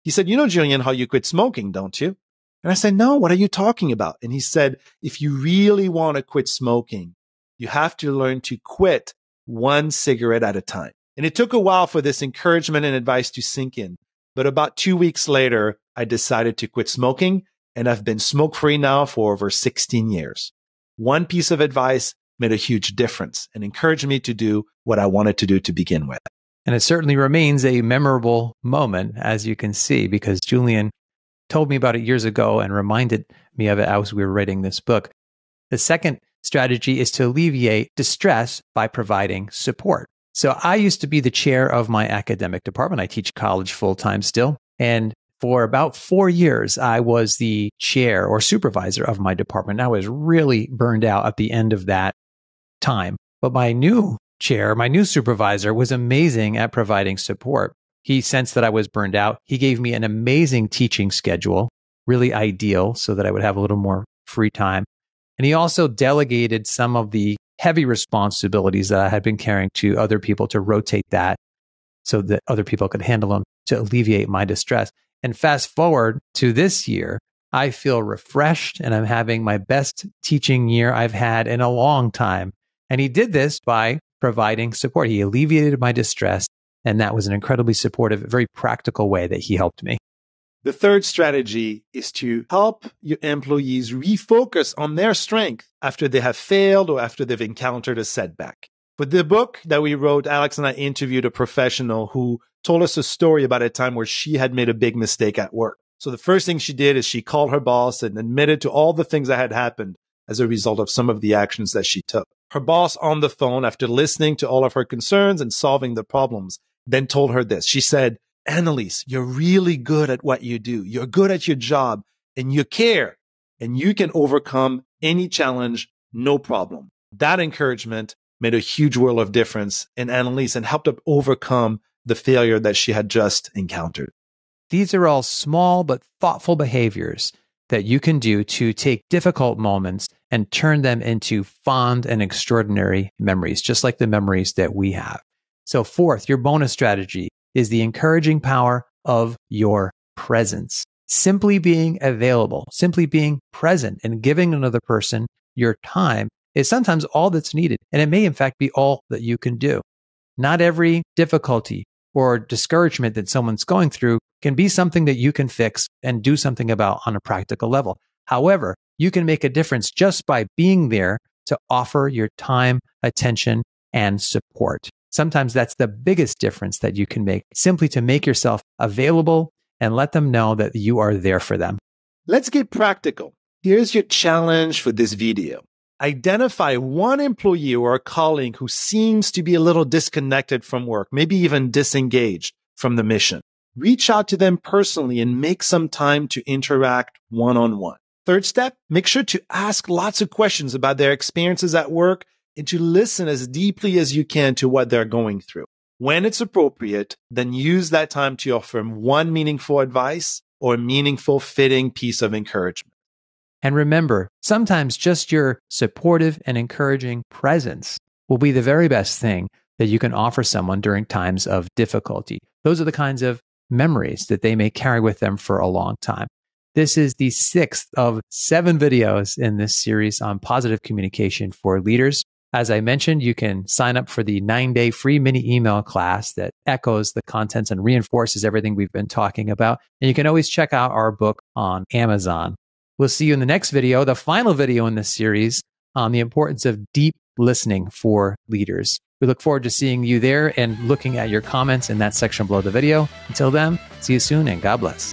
He said, you know, Julian, how you quit smoking, don't you? And I said, no, what are you talking about? And he said, if you really want to quit smoking, you have to learn to quit one cigarette at a time. And it took a while for this encouragement and advice to sink in. But about 2 weeks later, I decided to quit smoking, and I've been smoke-free now for over 16 years. One piece of advice made a huge difference and encouraged me to do what I wanted to do to begin with. And it certainly remains a memorable moment, as you can see, because Julian told me about it years ago and reminded me of it as we were writing this book. The second strategy is to alleviate distress by providing support. So I used to be the chair of my academic department. I teach college full-time still. And for about 4 years, I was the chair or supervisor of my department. I was really burned out at the end of that time. But my new chair, my new supervisor, was amazing at providing support. He sensed that I was burned out. He gave me an amazing teaching schedule, really ideal, so that I would have a little more free time. And he also delegated some of the heavy responsibilities that I had been carrying to other people to rotate that so that other people could handle them to alleviate my distress. And fast forward to this year, I feel refreshed and I'm having my best teaching year I've had in a long time. And he did this by providing support. He alleviated my distress. And that was an incredibly supportive, very practical way that he helped me. The third strategy is to help your employees refocus on their strength after they have failed or after they've encountered a setback. For the book that we wrote, Alex and I interviewed a professional who told us a story about a time where she had made a big mistake at work. So the first thing she did is she called her boss and admitted to all the things that had happened as a result of some of the actions that she took. Her boss on the phone, after listening to all of her concerns and solving the problems, then told her this. She said, Annalise, you're really good at what you do. You're good at your job and you care and you can overcome any challenge, no problem. That encouragement made a huge world of difference in Annalise and helped her overcome the failure that she had just encountered. These are all small but thoughtful behaviors that you can do to take difficult moments and turn them into fond and extraordinary memories, just like the memories that we have. So fourth, your bonus strategy is the encouraging power of your presence. Simply being available, simply being present and giving another person your time is sometimes all that's needed. And it may in fact be all that you can do. Not every difficulty or discouragement that someone's going through can be something that you can fix and do something about on a practical level. However, you can make a difference just by being there to offer your time, attention, and support. Sometimes that's the biggest difference that you can make, simply to make yourself available and let them know that you are there for them. Let's get practical. Here's your challenge for this video. Identify one employee or a colleague who seems to be a little disconnected from work, maybe even disengaged from the mission. Reach out to them personally and make some time to interact one-on-one. Third step, make sure to ask lots of questions about their experiences at work and to listen as deeply as you can to what they're going through. When it's appropriate, then use that time to offer them one meaningful advice or a meaningful, fitting piece of encouragement. And remember, sometimes just your supportive and encouraging presence will be the very best thing that you can offer someone during times of difficulty. Those are the kinds of memories that they may carry with them for a long time. This is the 6th of 7 videos in this series on positive communication for leaders. As I mentioned, you can sign up for the 9-day free mini email class that echoes the contents and reinforces everything we've been talking about. And you can always check out our book on Amazon. We'll see you in the next video, the final video in this series on the importance of deep listening for leaders. We look forward to seeing you there and looking at your comments in that section below the video. Until then, see you soon and God bless.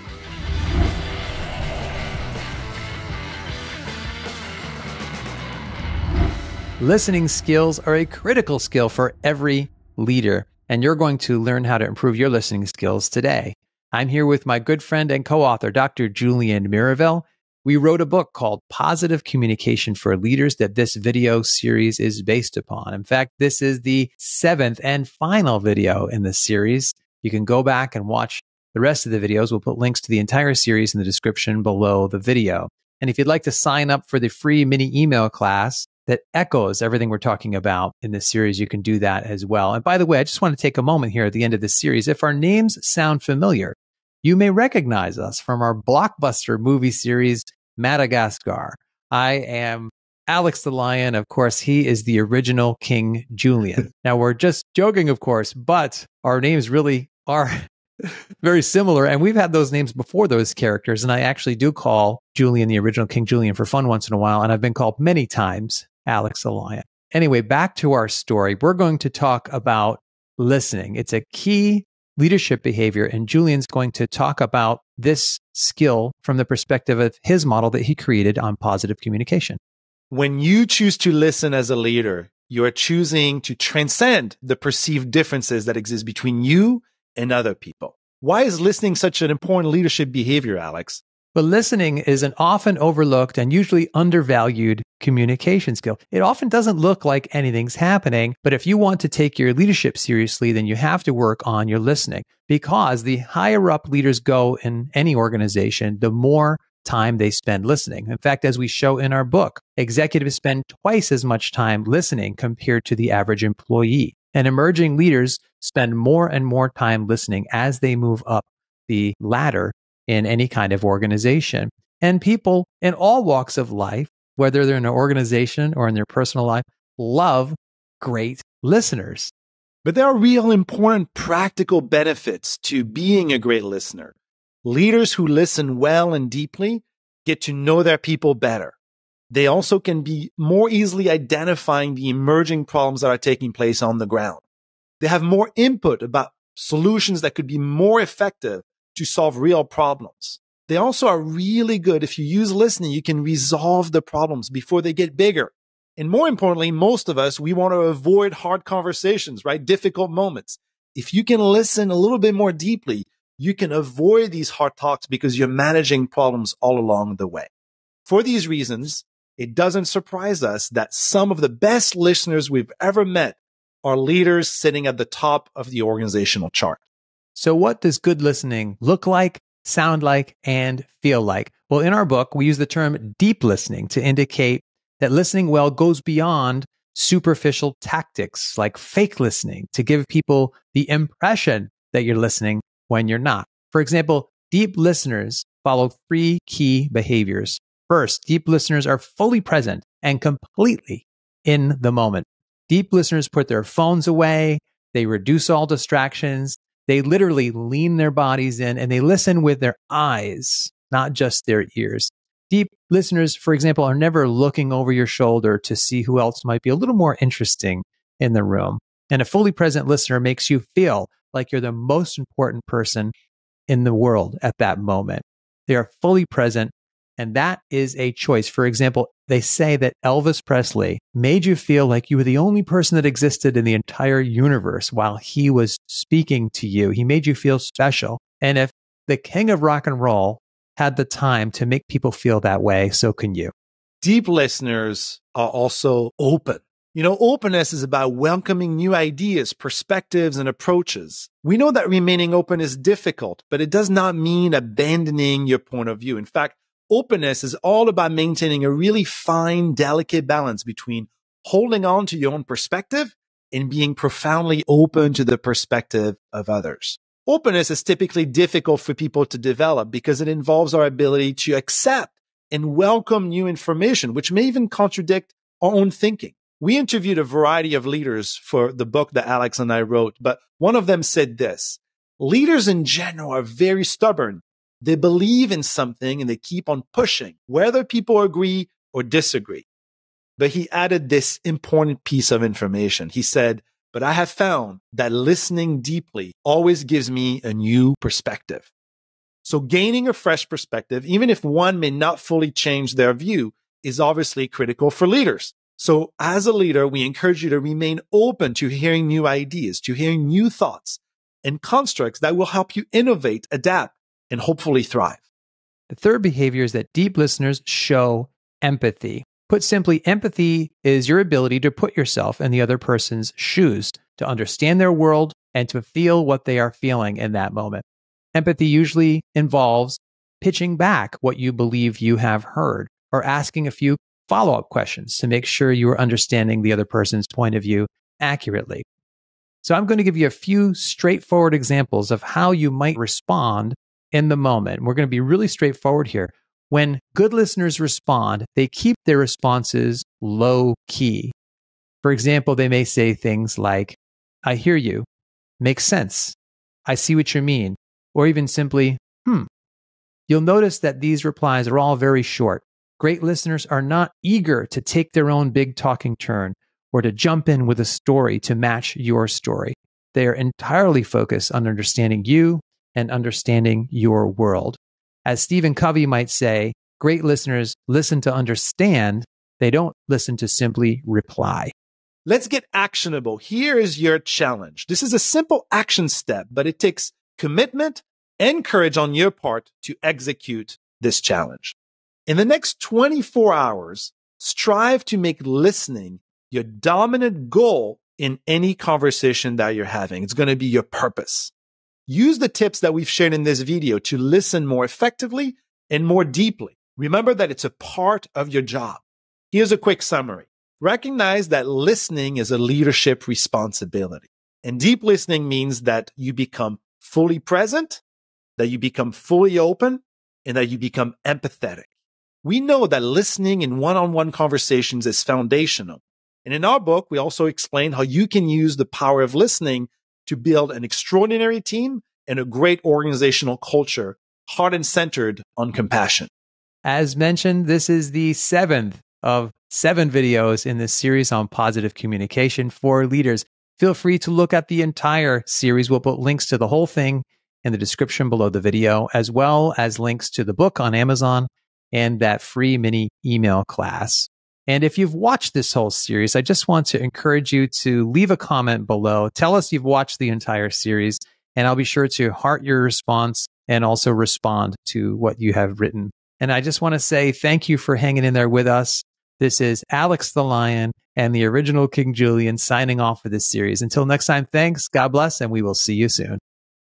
Listening skills are a critical skill for every leader, and you're going to learn how to improve your listening skills today. I'm here with my good friend and co-author, Dr. Julian Miravel. We wrote a book called Positive Communication for Leaders that this video series is based upon. In fact, this is the 7th and final video in the series. You can go back and watch the rest of the videos. We'll put links to the entire series in the description below the video. And if you'd like to sign up for the free mini email class that echoes everything we're talking about in this series, you can do that as well. And by the way, I just want to take a moment here at the end of this series. If our names sound familiar, You may recognize us from our blockbuster movie series, Madagascar. I am Alex the Lion. Of course, he is the original King Julian. Now, we're just joking, of course, but our names really are very similar. And we've had those names before those characters. And I actually do call Julian the original King Julian for fun once in a while. And I've been called many times Alex the Lion. Anyway, back to our story. We're going to talk about listening. It's a key leadership behavior. And Julian's going to talk about this skill from the perspective of his model that he created on positive communication. When you choose to listen as a leader, you are choosing to transcend the perceived differences that exist between you and other people. Why is listening such an important leadership behavior, Alex? But listening is an often overlooked and usually undervalued communication skill. It often doesn't look like anything's happening, but if you want to take your leadership seriously, then you have to work on your listening, because the higher up leaders go in any organization, the more time they spend listening. In fact, as we show in our book, executives spend twice as much time listening compared to the average employee. And emerging leaders spend more and more time listening as they move up the ladder in any kind of organization. And people in all walks of life, whether they're in an organization or in their personal life, love great listeners. But there are real important practical benefits to being a great listener. Leaders who listen well and deeply get to know their people better. They also can be more easily identifying the emerging problems that are taking place on the ground. They have more input about solutions that could be more effective to solve real problems. They also are really good. If you use listening, you can resolve the problems before they get bigger. And more importantly, most of us, we want to avoid hard conversations, right? Difficult moments. If you can listen a little bit more deeply, you can avoid these hard talks because you're managing problems all along the way. For these reasons, it doesn't surprise us that some of the best listeners we've ever met are leaders sitting at the top of the organizational chart. So what does good listening look like, sound like, and feel like? Well, in our book, we use the term deep listening to indicate that listening well goes beyond superficial tactics like fake listening to give people the impression that you're listening when you're not. For example, deep listeners follow 3 key behaviors. First, deep listeners are fully present and completely in the moment. Deep listeners put their phones away. They reduce all distractions. They literally lean their bodies in and they listen with their eyes, not just their ears. Deep listeners, for example, are never looking over your shoulder to see who else might be a little more interesting in the room. And a fully present listener makes you feel like you're the most important person in the world at that moment. They are fully present, and that is a choice. For example, they say that Elvis Presley made you feel like you were the only person that existed in the entire universe while he was speaking to you. He made you feel special. And if the king of rock and roll had the time to make people feel that way, so can you. Deep listeners are also open. Openness is about welcoming new ideas, perspectives, and approaches. We know that remaining open is difficult, but it does not mean abandoning your point of view. In fact, openness is all about maintaining a really fine, delicate balance between holding on to your own perspective and being profoundly open to the perspective of others. Openness is typically difficult for people to develop because it involves our ability to accept and welcome new information, which may even contradict our own thinking. We interviewed a variety of leaders for the book that Alex and I wrote, but one of them said this: leaders in general are very stubborn. They believe in something and they keep on pushing, whether people agree or disagree. But he added this important piece of information. He said, but I have found that listening deeply always gives me a new perspective. So gaining a fresh perspective, even if one may not fully change their view, is obviously critical for leaders. So as a leader, we encourage you to remain open to hearing new ideas, to hearing new thoughts and constructs that will help you innovate, adapt, and hopefully thrive. The third behavior is that deep listeners show empathy. Put simply, empathy is your ability to put yourself in the other person's shoes, to understand their world and to feel what they are feeling in that moment. Empathy usually involves pitching back what you believe you have heard or asking a few follow-up questions to make sure you are understanding the other person's point of view accurately. So I'm going to give you a few straightforward examples of how you might respond in the moment. We're going to be really straightforward here. When good listeners respond, they keep their responses low key. For example, they may say things like, I hear you, makes sense, I see what you mean, or even simply, You'll notice that these replies are all very short. Great listeners are not eager to take their own big talking turn or to jump in with a story to match your story. They are entirely focused on understanding you and understanding your world. As Stephen Covey might say, great listeners listen to understand. They don't listen to simply reply. Let's get actionable. Here is your challenge. This is a simple action step, but it takes commitment and courage on your part to execute this challenge. In the next 24 hours, strive to make listening your dominant goal in any conversation that you're having. It's going to be your purpose. Use the tips that we've shared in this video to listen more effectively and more deeply. Remember that it's a part of your job. Here's a quick summary. Recognize that listening is a leadership responsibility. And deep listening means that you become fully present, that you become fully open, and that you become empathetic. We know that listening in one-on-one conversations is foundational. And in our book, we also explain how you can use the power of listening to build an extraordinary team and a great organizational culture, heart and centered on compassion. As mentioned, this is the 7th of 7 videos in this series on positive communication for leaders. Feel free to look at the entire series. We'll put links to the whole thing in the description below the video, as well as links to the book on Amazon and that free mini email class. And if you've watched this whole series, I just want to encourage you to leave a comment below. Tell us you've watched the entire series, and I'll be sure to heart your response and also respond to what you have written. And I just want to say thank you for hanging in there with us. This is Alex the Lion and the original King Julian signing off for this series. Until next time, thanks, God bless, and we will see you soon.